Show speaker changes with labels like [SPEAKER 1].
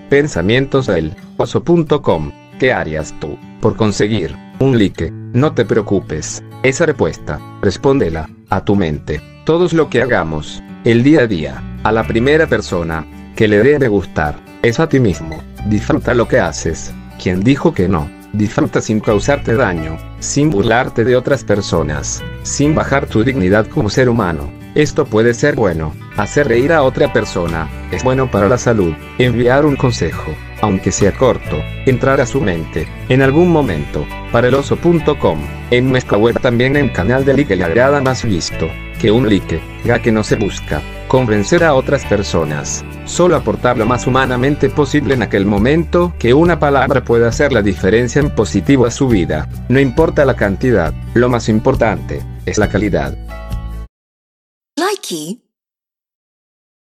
[SPEAKER 1] Pensamientos del oso.com. ¿Qué harías tú por conseguir un like? No te preocupes, esa respuesta, respóndela a tu mente. Todos lo que hagamos, el día a día, a la primera persona que le debe gustar, es a ti mismo. Disfruta lo que haces. ¿Quién dijo que no? Disfruta sin causarte daño, sin burlarte de otras personas, sin bajar tu dignidad como ser humano. Esto puede ser bueno. Hacer reír a otra persona es bueno para la salud. Enviar un consejo, aunque sea corto, entrar a su mente en algún momento. Para el oso.com. En nuestra web también en canal de like le agrada más visto que un like, ya que no se busca convencer a otras personas, solo aportar lo más humanamente posible en aquel momento que una palabra pueda hacer la diferencia en positivo a su vida. No importa la cantidad, lo más importante es la calidad.
[SPEAKER 2] Likey